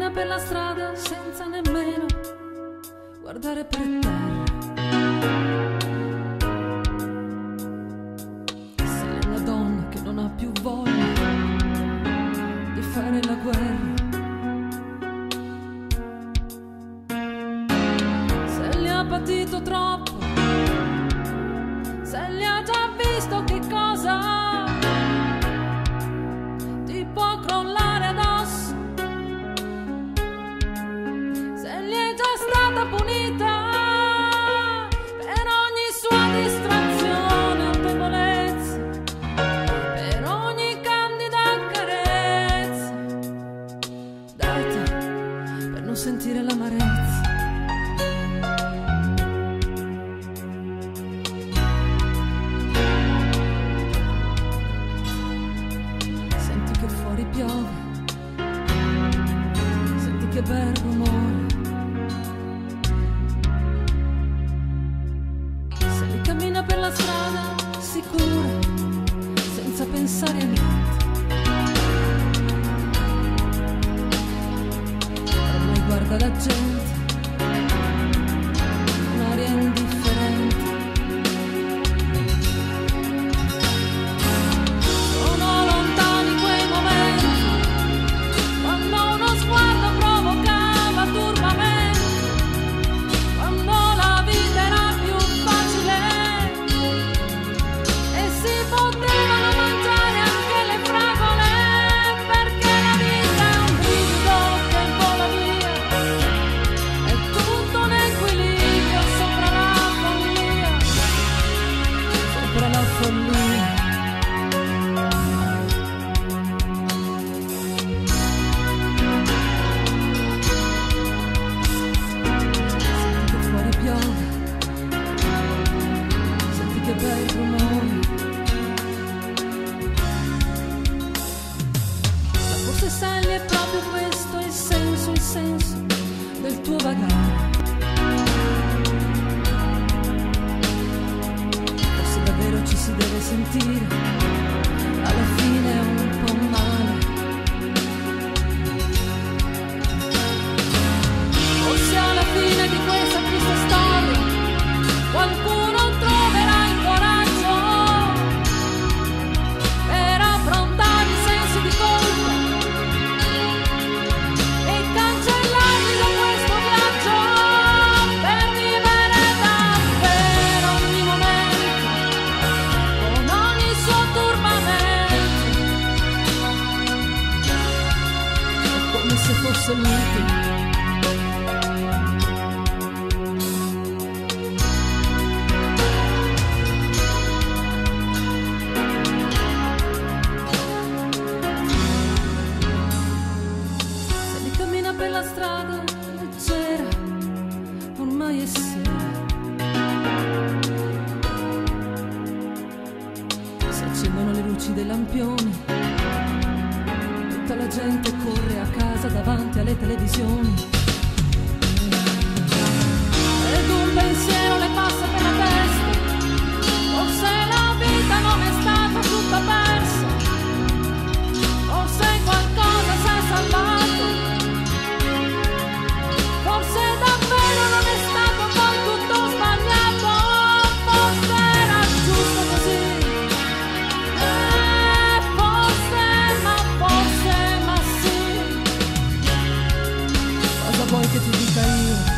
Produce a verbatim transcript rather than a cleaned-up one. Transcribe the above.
cammina per la strada senza nemmeno guardare per terra. Sei una donna che non ha più voglia di fare la guerra. Se le ha patito troppo, se le ha già visto che cosa ti può crollare addosso, se gli è già stata punita per ogni sua distrazione o debolezza, per ogni candida carezza data per non sentire l'amarezza. Piove, senti che bel rumore, se li cammina per la strada sicura, senza pensare a niente, ormai guarda la gente, un'aria indifferente. Sai, è proprio questo il senso, il senso del tuo vagare. Forse davvero ci si deve sentire, alla fine è un po' male. Forse alla fine di questa triste storia qualcuno troverà il coraggio per affrontare i sensi di colpa, se fosse l'ultimo. Se li cammina per la strada leggera, ormai è sera, si accendono le luci dei lampioni, tutta la gente corre a casa davanti alle televisioni, ed un pensiero le passa per la testa: forse la vita non è stata tutta persa, forse qualcosa si è salvato, forse davvero non è stato poi tutto sbagliato, forse era giusto così. Vuoi che ti dica io?